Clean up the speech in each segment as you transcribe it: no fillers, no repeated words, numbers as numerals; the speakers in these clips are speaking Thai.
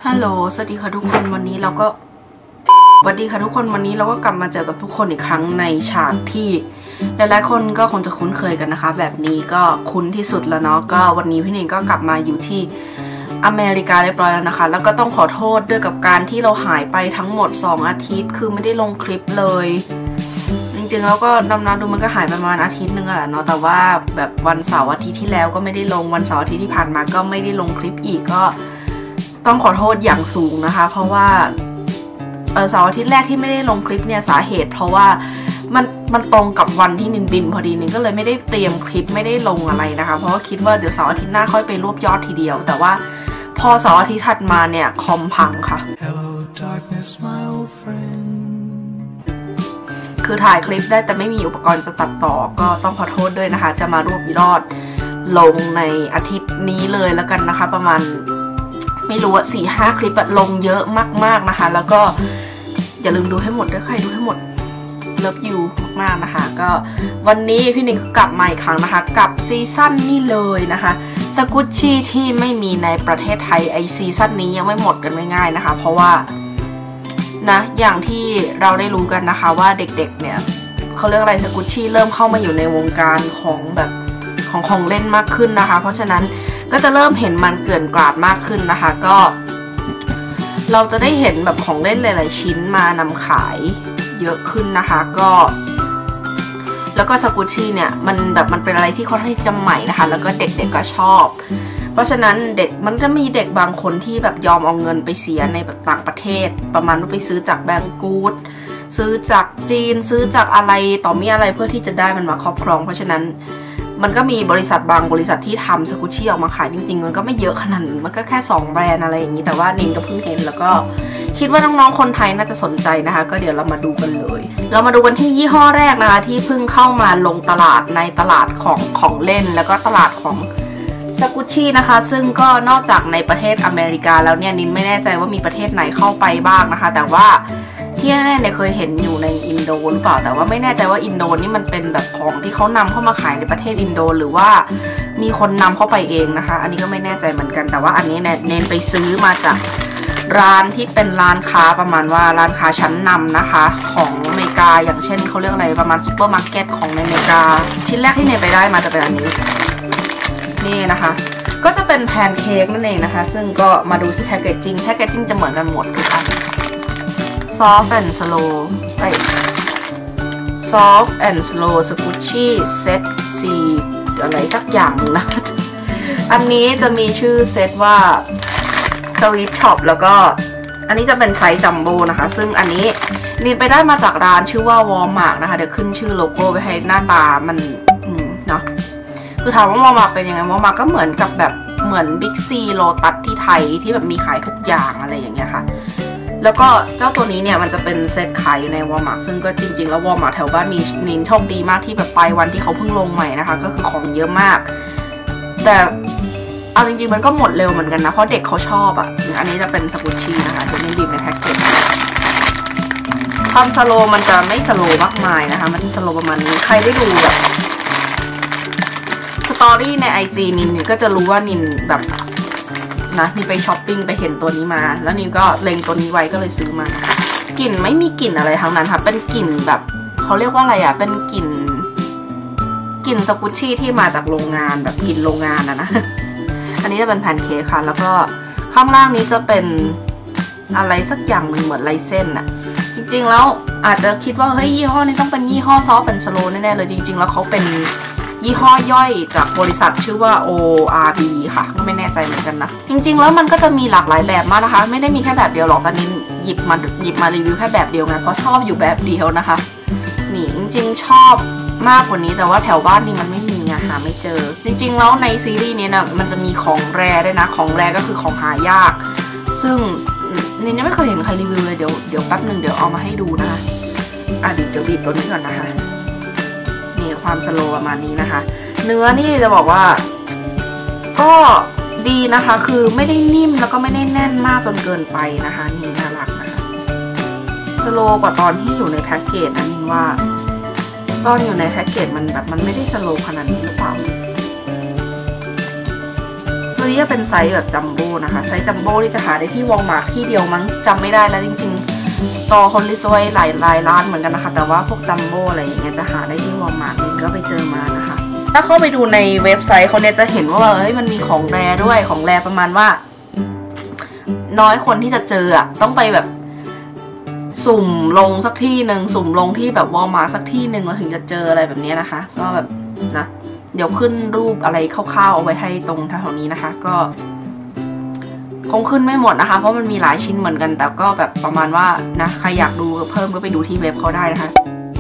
ฮัลโหลสวัสดีค่ะทุกคนวันนี้เราก็กลับมาเจอกับทุกคนอีกครั้งในฉากที่หลายๆคนก็คงจะคุ้นเคยกันนะคะแบบนี้ก็คุ้นที่สุดแล้วเนาะก็วันนี้พี่นินก็กลับมาอยู่ที่อเมริกาเรียบร้อยแล้วนะคะแล้วก็ต้องขอโทษด้วยกับการที่เราหายไปทั้งหมด2 อาทิตย์คือไม่ได้ลงคลิปเลยจริงๆแล้วก็นำดูมันก็หายไปประมาณอาทิตย์นึงอะแหละเนาะแต่ว่าแบบวันเสาร์อาทิตย์ที่แล้วก็ไม่ได้ลงวันเสาร์อาทิตย์ที่ผ่านมาก็ไม่ได้ลงคลิปอีกก็ต้องขอโทษอย่างสูงนะคะเพราะว่าเสาร์อาทิตย์แรกที่ไม่ได้ลงคลิปเนี่ยสาเหตุเพราะว่ามันตรงกับวันที่นินบินพอดีนินก็เลยไม่ได้เตรียมคลิปไม่ได้ลงอะไรนะคะเพราะว่าคิดว่าเดี๋ยวเสาร์อาทิตย์หน้าค่อยไปรวบยอดทีเดียวแต่ว่าพอเสาร์อาทิตย์ถัดมาเนี่ยคอมพังค่ะ Hello, darkness, my old friend คือถ่ายคลิปได้แต่ไม่มีอุปกรณ์จะตัดต่อก็ต้องขอโทษด้วยนะคะจะมารวบยอดลงในอาทิตย์นี้เลยแล้วกันนะคะประมาณไม่รู้ว่า 4-5 คลิปลงเยอะมากๆนะคะแล้วก็อย่าลืมดูให้หมดด้วยใครดูให้หมดเลิฟยูมากนะคะก็วันนี้พี่นิงกลับมาอีกครั้งนะคะกับซีซั่นนี่เลยนะคะสกุชชี่ที่ไม่มีในประเทศไทยไอซีซั่นนี้ยังไม่หมดกันง่ายๆนะคะเพราะว่านะอย่างที่เราได้รู้กันนะคะว่าเด็กๆเนี่ยเขาเรียกอะไรสกุชชี่เริ่มเข้ามาอยู่ในวงการของแบบของเล่นมากขึ้นนะคะเพราะฉะนั้นก็จะเริ่มเห็นมันเกลื่อนกลาดมากขึ้นนะคะก็เราจะได้เห็นแบบของเล่นหลายๆชิ้นมานำขายเยอะขึ้นนะคะก็แล้วก็สกุชชี่เนี่ยมันเป็นอะไรที่ค่อนข้างจะใหม่นะคะแล้วก็เด็กๆก็ชอบเพราะฉะนั้นเด็กมันจะมีเด็กบางคนที่แบบยอมเอาเงินไปเสียในแบบต่างประเทศประมาณว่าไปซื้อจากแบงก์กู๊ดซื้อจากจีนซื้อจากอะไรต่อมีอะไรเพื่อที่จะได้มันมาครอบครองเพราะฉะนั้นมันก็มีบริษัทบางบริษัทที่ทำสกุชชี่ออกมาขายจริงๆมันก็ไม่เยอะขนาดนั้นมันก็แค่2 แบรนด์อะไรอย่างนี้แต่ว่านินก็เพิ่งเห็นแล้วก็คิดว่าน้องๆคนไทยน่าจะสนใจนะคะก็เดี๋ยวเรามาดูกันเลยเรามาดูกันที่ยี่ห้อแรกนะคะที่เพิ่งเข้ามาลงตลาดในตลาดของเล่นแล้วก็ตลาดของสกุชชี่นะคะซึ่งก็นอกจากในประเทศอเมริกาแล้วเนี่ยนินไม่แน่ใจว่ามีประเทศไหนเข้าไปบ้างนะคะแต่ว่าที่แน่ๆเนี่ยเคยเห็นอยู่ในอินโดหรือเปล่าแต่ว่าไม่แน่ใจว่าอินโดนี่มันเป็นแบบของที่เขานำเข้ามาขายในประเทศอินโดหรือว่ามีคนนำเข้าไปเองนะคะอันนี้ก็ไม่แน่ใจเหมือนกันแต่ว่าอันนี้เนี่ยเน้นไปซื้อมาจากร้านที่เป็นร้านค้าประมาณว่าร้านค้าชั้นนำนะคะของอเมริกาอย่างเช่นเขาเรียกอะไรประมาณซูเปอร์มาร์เก็ตของในอเมริกาชิ้นแรกที่เนยไปได้มาจะเป็นอันนี้นี่นะคะก็จะเป็นแพนเค้กนั่นเองนะคะซึ่งก็มาดูที่แพคเกจจิ้งจะเหมือนกันหมดทุกอันSoft and Slow Soft and Slow Squishy Set C อะไรสักอย่างนะอันนี้จะมีชื่อเซตว่า Sweet Shop แล้วก็อันนี้จะเป็นไซส์จัมโบ้นะคะซึ่งอันนี้นี่ไปได้มาจากร้านชื่อว่า Walmart นะคะเดี๋ยวขึ้นชื่อโลโก้ไปให้หน้าตามันเนาะคือถามว่า Walmart เป็นยังไง Walmart ก็เหมือนกับแบบเหมือน Big C Lotus ที่ไทยที่แบบมีขายทุกอย่างอะไรอย่างเงี้ยค่ะแล้วก็เจ้าตัวนี้เนี่ยมันจะเป็นเซตขายอยู่ใน Walmart ซึ่งก็จริงๆแล้ว Walmart แถวบ้านมีนินโชคดีมากที่แบบไปวันที่เขาเพิ่งลงใหม่นะคะก็คือของเยอะมากแต่เอาจริงๆมันก็หมดเร็วเหมือนกันนะเพราะเด็กเขาชอบอ่ะอันนี้จะเป็นสกุชชี่นะคะจะไม่ดีในแพ็กเกจความสโลมันจะไม่สโลมากมายนะคะมันสโลประมาณนี้ใครได้ดูแบบสตอรี่ใน IG นินก็จะรู้ว่านินแบบนะนี่ไปช้อปปิ้งไปเห็นตัวนี้มาแล้วนี่ก็เล็งตัวนี้ไว้ก็เลยซื้อมากลิ่นไม่มีกลิ่นอะไรทั้งนั้นค่ะเป็นกลิ่นแบบเขาเรียกว่าอะไรอ่ะเป็นกลิ่นสกุชชี่ที่มาจากโรงงานแบบกลิ่นโรงงานนะอันนี้จะเป็นแพนเค้กค่ะแล้วก็ข้างล่างนี้จะเป็นอะไรสักอย่างเหมือนลายเส้นอ่ะจริงๆแล้วอาจจะคิดว่าเฮ้ยยี่ห้อนี้ต้องเป็นยี่ห้อซอฟต์เป็นสโลว์แน่ๆเลยจริงๆแล้วเขาเป็นยี่ห้อย่อยจากบริษัทชื่อว่า ORB ค่ะก็ไม่แน่ใจเหมือนกันนะจริงๆแล้วมันก็จะมีหลากหลายแบบมากนะคะไม่ได้มีแค่แบบเดียวหรอกตอนนี้หยิบมารีวิวแค่แบบเดียวไงเพราะชอบอยู่แบบเดียวนะคะนี่จริงๆชอบมากกว่านี้แต่ว่าแถวบ้านนี่มันไม่มีหาไม่เจอจริงๆแล้วในซีรีส์นี้นะมันจะมีของแรด้วยนะของแรก็คือของหายากซึ่งนี่ยังไม่เคยเห็นใครรีวิวเลยเดี๋ยวแป๊บนึงเดี๋ยวเอามาให้ดูนะคะเดี๋ยวบีบตัวนี้ก่อนนะคะความสโลว์ประมาณนี้นะคะเนื้อนี่จะบอกว่าก็ดีนะคะคือไม่ได้นิ่มแล้วก็ไม่ได้แน่นมากจนเกินไปนะคะนี่น่ารักนะคะสโลว์กว่าตอนที่อยู่ในแพ็กเกจนะนินว่าตอนอยู่ในแพ็กเกจมันแบบมันไม่ได้สโลว์ขนาดนี้หรือเปล่าตัวนี้จะเป็นไซส์แบบจัมโบ้นะคะไซส์จัมโบ้ที่จะหาได้ที่วอลมาร์ทที่เดียวมั้งจำไม่ได้แล้วจริงๆสตอร์เขาลิสต์ไว้หลายร้านเหมือนกันนะคะแต่ว่าพวกจัมโบ้อะไรอย่างเงี้ยจะหาได้ที่วอลมาร์ทนี่ก็ไปเจอมานะคะถ้าเข้าไปดูในเว็บไซต์เขาเนี่ยจะเห็นว่าเฮ้ยมันมีของแรด้วยของแรประมาณว่าน้อยคนที่จะเจออะต้องไปแบบสุ่มลงสักที่หนึ่งสุ่มลงที่แบบวอลมาร์ทสักที่หนึ่งแล้วถึงจะเจออะไรแบบนี้นะคะก็แบบนะเดี๋ยวขึ้นรูปอะไรคร่าวๆเอาไว้ให้ตรงแถวนี้นะคะก็คงขึ้นไม่หมดนะคะเพราะมันมีหลายชิ้นเหมือนกันแต่ก็แบบประมาณว่านะใครอยากดูเพิ่มก็ไปดูที่เว็บเขาได้นะคะ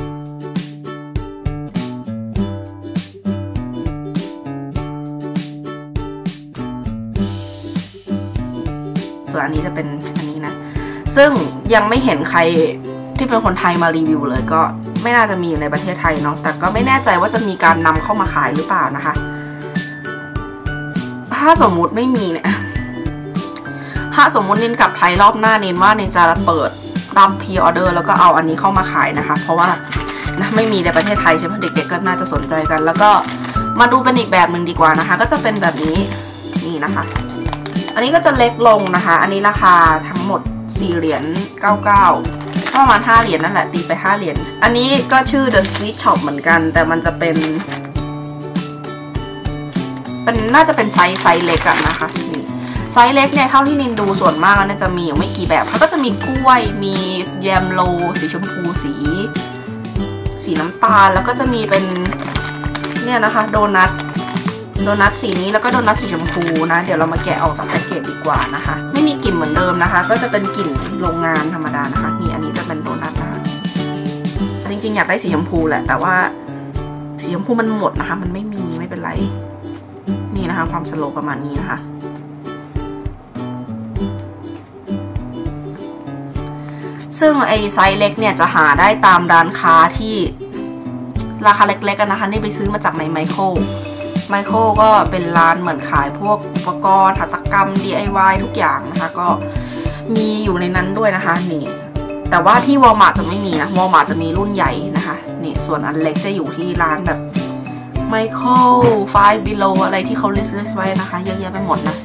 ส่วนอันนี้จะเป็นอันนี้นะซึ่งยังไม่เห็นใครที่เป็นคนไทยมารีวิวเลยก็ไม่น่าจะมีอยู่ในประเทศไทยเนาะแต่ก็ไม่แน่ใจว่าจะมีการนำเข้ามาขายหรือเปล่านะคะถ้าสมมุติไม่มีเนี่ยถ้าสมมุตินินกลับไทยรอบหน้านินว่านินจะเปิดรับพรีออเดอร์แล้วก็เอาอันนี้เข้ามาขายนะคะเพราะว่านะไม่มีในประเทศไทยใช่ไหมเด็กๆก็น่าจะสนใจกันแล้วก็มาดูเป็นอีกแบบหนึ่งดีกว่านะคะก็จะเป็นแบบนี้นี่นะคะอันนี้ก็จะเล็กลงนะคะอันนี้ราคาทั้งหมด4 เหรียญ 99ประมาณ5 เหรียญนั่นแหละตีไป5 เหรียญอันนี้ก็ชื่อ The Sweet Shop เหมือนกันแต่มันจะเป็นน่าจะเป็นไซส์เล็กอะนะคะนี่ไซส์เล็กเนี่ยเท่าที่นินดูส่วนมากแล้วเนี่ยจะมีอยู่ไม่กี่แบบเขาก็จะมีกล้วยมีแยมโลสีชมพูสีน้ำตาลแล้วก็จะมีเป็นเนี่ยนะคะโดนัทสีนี้แล้วก็โดนัทสีชมพูนะเดี๋ยวเรามาแกะออกจากแพ็กเกจดีกว่านะคะไม่มีกลิ่นเหมือนเดิมนะคะก็จะเป็นกลิ่นโรงงานธรรมดานะคะนี่อันนี้จะเป็นโดนัทนะคะจริงๆอยากได้สีชมพูแหละแต่ว่าสีชมพูมันหมดนะคะมันไม่เป็นไรนี่นะคะความสโลว์ประมาณนี้นะคะซึ่งไอไซส์เล็กเนี่ยจะหาได้ตามร้านค้าที่ราคาเล็กๆกันนะคะนี่ไปซื้อมาจากในไมโครก็เป็นร้านเหมือนขายพวกอุปกรณ์หัตถกรรม DIY ทุกอย่างนะคะก็มีอยู่ในนั้นด้วยนะคะนี่แต่ว่าที่วอลมาร์ทจะไม่มีนะวอลมาร์ทจะมีรุ่นใหญ่นะคะนี่ส่วนอันเล็กจะอยู่ที่ร้านแบบไมโคร5 below อะไรที่เขาลิสต์ไว้นะคะเยอะแยะไปหมดนะ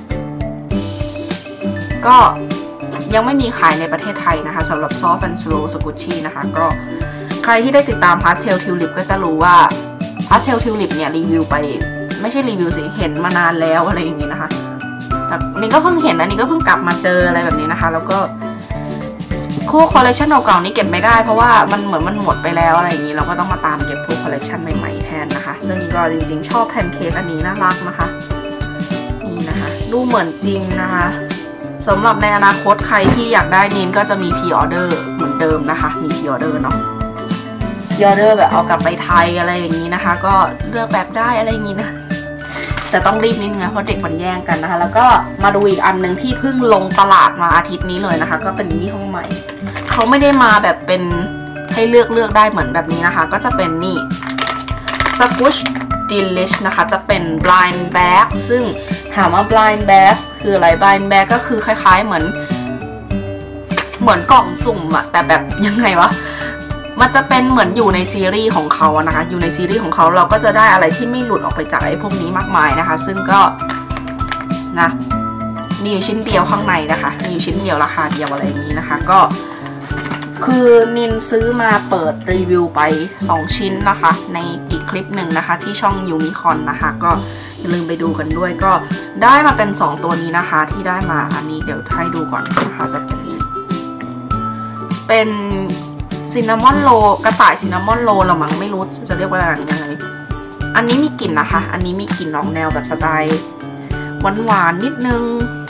ก็ยังไม่มีขายในประเทศไทยนะคะสำหรับ Soft and Slow Squishy นะคะก็ใครที่ได้ติดตาม Pastel Tulip ก็จะรู้ว่า Pastel Tulip เนี่ยรีวิวไปไม่ใช่รีวิวสิเห็นมานานแล้วอะไรอย่างนี้นะคะแต่นี่ก็เพิ่งเห็นอันนี้ก็เพิ่งกลับมาเจออะไรแบบนี้นะคะแล้วก็คู่คอลเลคชันเก่าๆนี้เก็บไม่ได้เพราะว่ามันเหมือนมันหมดไปแล้วอะไรอย่างนี้เราก็ต้องมาตามเก็บพวกคอลเลคชันใหม่ๆแทนนะคะซึ่งก็จริงๆชอบแพนเค้กอันนี้น่ารักนะคะนี่นะคะดูเหมือนจริงนะคะสำหรับในอนาคตใครที่อยากได้นินก็จะมีพรีออเดอร์เหมือนเดิมนะคะมีพรีออเดอร์เนาะพรีออเดอร์แบบเอากลับไปไทยอะไรอย่างนี้นะคะก็เลือกแบบได้อะไรอย่างนี้นะแต่ต้องรีบนิดนึงนะเพราะเด็กมันแย่งกันนะคะแล้วก็มาดูอีกอันหนึ่งที่เพิ่งลงตลาดมาอาทิตย์นี้เลยนะคะก็เป็นยี่ห้อใหม่เขาไม่ได้มาแบบเป็นให้เลือกได้เหมือนแบบนี้นะคะก็จะเป็นนี่ Squish Delish นะคะจะเป็น blind bag ซึ่งถามว่า blind bag คืออะไร blind bag ก็คือคล้ายๆเหมือนกล่องสุ่มอะแต่แบบยังไงวะมันจะเป็นเหมือนอยู่ในซีรีส์ของเขานะคะอยู่ในซีรีส์ของเขาเราก็จะได้อะไรที่ไม่หลุดออกไปจากไอ้พวกนี้มากมายนะคะซึ่งก็นะมีอยู่ชิ้นเดียวข้างในนะคะมีอยู่ชิ้นเดียวราคาเดียวอะไรอย่างนี้นะคะก็คือนินซื้อมาเปิดรีวิวไป2 ชิ้นนะคะในอีกคลิปหนึ่งนะคะที่ช่องยูนิคอนนะคะก็อย่าลืมไปดูกันด้วยก็ได้มาเป็น2 ตัวนี้นะคะที่ได้มาอันนี้เดี๋ยวให้ดูก่อนนะคะจะเป็นซินนามอนโรกระต่ายซินนามอนโรละมั้งไม่รู้จะเรียกว่าอะไรยังไงอันนี้มีกลิ่นนะคะอันนี้มีกลิ่นออกแนวแบบสไตล์หวานนิดนึง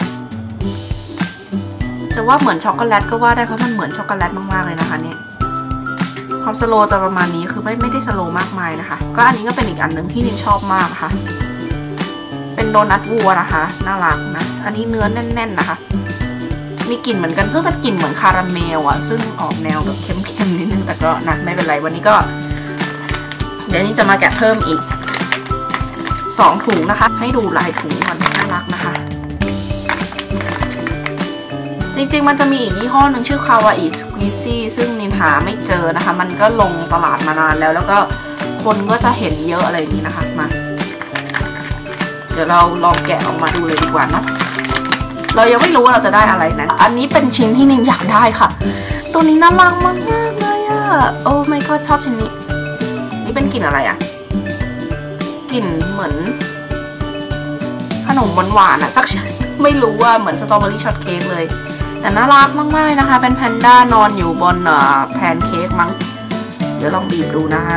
จะว่าเหมือนช็อกโกแลตก็ว่าได้เพราะมันเหมือนช็อกโกแลตมากๆเลยนะคะเนี่ยความสโลว์จะประมาณนี้คือไม่ได้สโลว์มากมายนะคะก็อันนี้ก็เป็นอีกอันหนึ่งที่นินชอบมากนะคะเป็นโดนัทวัวนะคะน่ารักนะอันนี้เนื้อแน่นๆนะคะมีกลิ่นเหมือนกันซึ่งเป็นกลิ่นเหมือนคาราเมลอ่ะซึ่งออกแนวแบบเข้มๆนิดนึงแต่ก็นะไม่เป็นไรวันนี้ก็เดี๋ยวนี้จะมาแกะเพิ่มอีก2 ถุงนะคะให้ดูลายถุงมันน่ารักนะคะจริงๆมันจะมีอีกยี่ห้อหนึ่งชื่อคาวาอิสควีซี่ซึ่งนินหาไม่เจอนะคะมันก็ลงตลาดมานานแล้วก็คนก็จะเห็นเยอะอะไรอย่างนี้นะคะมาเดี๋ยวเราลองแกะออกมาดูเลยดีกว่าเนาะเรายังไม่รู้ว่าเราจะได้อะไรนะอันนี้เป็นชิ้นที่นินอยากได้ค่ะตัวนี้น่ารักมากเลยอะโอ้ไม่ก็ชอบชิ้นนี้นี่เป็นกลิ่นอะไรอะกลิ่นเหมือนขนมหวานๆอะสักชิ้นไม่รู้ว่าเหมือนสตรอเบอรี่ช็อตเค้กเลยแต่น่ารักมากๆนะคะเป็นแพนด้านอนอยู่บนแพนเค้กมั้งเดี๋ยวลองบีบดูนะคะ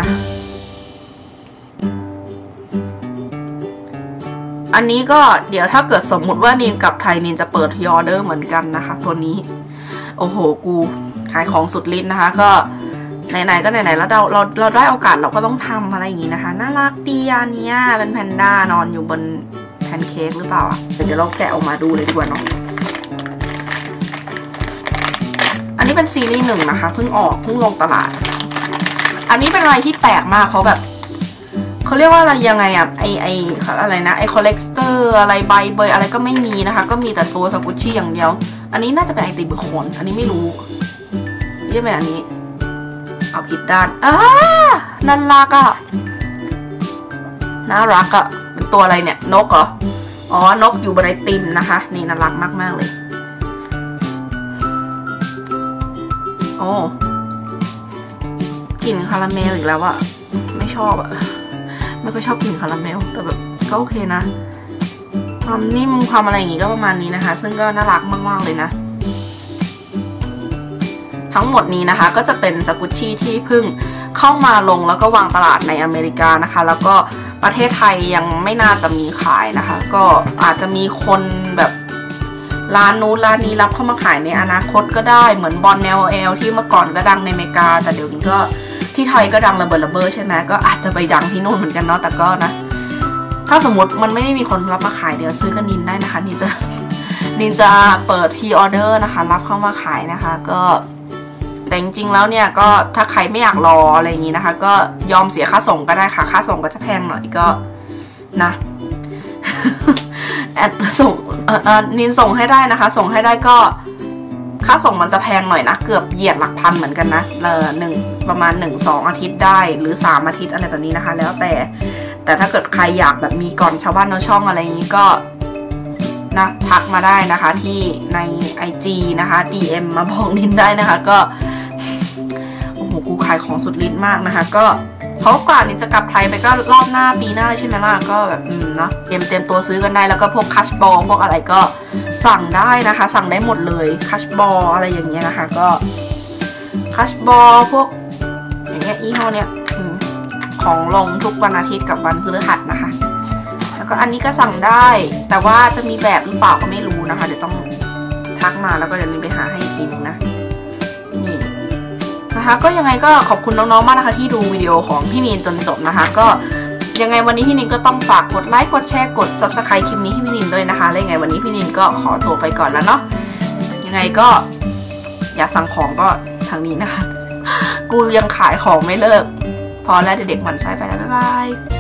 อันนี้ก็เดี๋ยวถ้าเกิดสมมุติว่านินกับไทยนินจะเปิดพรีออเดอร์เหมือนกันนะคะตัวนี้โอ้โหกูขายของสุดฤทธิ์นะคะก็ไหนๆก็ไหนๆแล้วเราได้โอกาสเราก็ต้องทำอะไรอย่างนี้นะคะน่ารักดีอันนี้เป็นแพนด้านอนอยู่บนแพนเค้กหรือเปล่าเดี๋ยวเราแกะออกมาดูเลยดีกว่าเนาะอันนี้เป็นซีรีส์1นะคะเพิ่งลงตลาดอันนี้เป็นอะไรที่แปลกมากเพราะแบบเขาเรียกว่าอะไรยังไงอะไออะไรนะไอคอลเลกเตอร์อะไรใบเบยอะไรก็ไม่มีนะคะก็มีแต่ตัวสกุชชี่อย่างเดียวอันนี้น่าจะเป็นไอติมเบคอนอันนี้ไม่รู้นี่เป็นอันนี้เอาผิดด้านน่ารักอะน่ารักอะเป็นตัวอะไรเนี่ยนกเหรออ๋อนกอยู่บนไอติมนะคะนี่น่ารักมากๆเลยโอ้กลิ่นคาราเมลอีกแล้วอะไม่ชอบอะไม่ค่อยชอบกลิ่นคาราเมลแต่แบบก็โอเคนะความนิ่มความอะไรอย่างงี้ก็ประมาณนี้นะคะซึ่งก็น่ารักมากๆเลยนะทั้งหมดนี้นะคะก็จะเป็นสกุชชี่ที่เพิ่งเข้ามาลงแล้วก็วางตลาดในอเมริกานะคะแล้วก็ประเทศไทยยังไม่น่าจะมีขายนะคะก็อาจจะมีคนแบบร้านนู้นร้านนี้รับเข้ามาขายในอนาคตก็ได้เหมือนบอล LOL ที่เมื่อก่อนก็ดังในอเมริกาแต่เดี๋ยวนี้ก็ที่ไทยก็ดังระเบิดระเบ้อใช่ไหมก็อาจจะไปดังที่โน่นเหมือนกันเนาะแต่ก็นะถ้าสมมติมันไม่ได้มีคนรับมาขายเดี๋ยวซื้อกันนินได้นะคะนินจะเปิดพรีออเดอร์นะคะรับเข้ามาขายนะคะก็แต่จริงๆแล้วเนี่ยก็ถ้าใครไม่อยากรออะไรอย่างนี้นะคะก็ยอมเสียค่าส่งก็ได้ค่ะค่าส่งก็จะแพงหน่อยก็นะแอดส่งนินส่งให้ได้นะคะส่งให้ได้ก็ค่าส่งมันจะแพงหน่อยนะเกือบเหยียดหลักพันเหมือนกันนะประมาณ 1-2 อาทิตย์ได้หรือ3 อาทิตย์อะไรแบบนี้นะคะแล้วแต่ถ้าเกิดใครอยากแบบมีก่อนชาวบ้านชาวช่องอะไรอย่างนี้ก็นะทักมาได้นะคะที่ใน IG นะคะ DM มาบอกนินได้นะคะก็โอ้โหกูขายของสุดฤทธิ์มากนะคะก็เพราะกว่านินจะกลับไทยไปก็รอบหน้าปีหน้าใช่ไหมล่ะก็แบบเนาะเตรียมตัวซื้อกันได้แล้วก็พวกคัชบอลพวกอะไรก็สั่งได้นะคะสั่งได้หมดเลยคัชบอลอะไรอย่างเงี้ยนะคะก็คัชบอลพวกอย่างเงี้ยยี่ห้อเนี้ยของลงทุกวันอาทิตย์กับวันพฤหัสนะคะแล้วก็อันนี้ก็สั่งได้แต่ว่าจะมีแบบหรือเปล่าก็ไม่รู้นะคะเดี๋ยวต้องทักมาแล้วก็เดี๋ยวนินไปหาให้อีกทีนึงนะนี่นะคะก็ยังไงก็ขอบคุณน้องๆมากนะคะที่ดูวิดีโอของพี่นินจนจบนะคะก็ยังไงวันนี้พี่นินก็ต้องฝากกดไลค์กดแชร์กด Subscribe คลิปนี้ให้พี่นินด้วยนะคะแล้วยังไงวันนี้พี่นินก็ขอตัวไปก่อนแล้วเนาะยังไงก็อยากสั่งของก็ทางนี้นะคะกูยังขายของไม่เลิกพอแล้วเด็กๆหมั่นไส้ไปแล้วบ๊ายบาย